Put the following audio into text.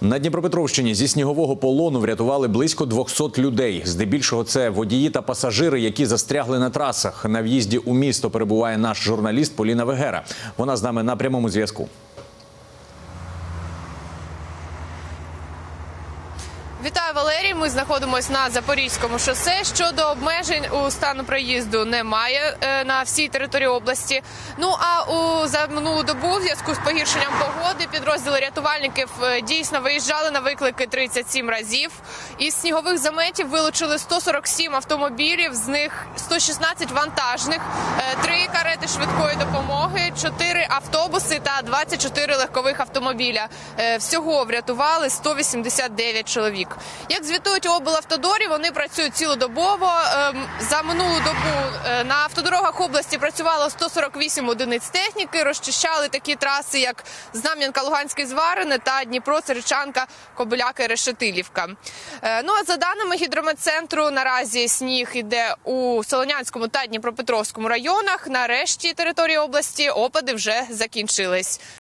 На Дніпропетровщині зі снігового полону врятували близько 200 людей. Здебільшого це водії та пасажири, які застрягли на трасах. На в'їзді у місто перебуває наш журналіст Поліна Вегера. Вона з нами на прямому зв'язку. Вітаю, Валерій. Ми знаходимося на Запорізькому шосе. Щодо обмежень у стану проїзду немає на всій території області. Ну а за минулу добу в зв'язку з погіршенням погоди підрозділи рятувальників дійсно виїжджали на виклики 37 разів. Із снігових заметів вилучили 147 автомобілів, з них 116 вантажних, 3 карети швидкої допомоги, 4 автобуси та 24 легкових автомобіля. Всього врятували 189 чоловік. Як звітують у облавтодорі, вони працюють цілодобово. За минулу добу на автодорогах області працювало 148 одиниць техніки, розчищали такі траси, як Знам'янка-Луганське-Зварине та Дніпро-Царичанка-Кобиляки-Решетилівка. Ну а за даними гідрометцентру, наразі сніг іде у Солонянському та Дніпропетровському районах. На решті території області опади вже закінчились.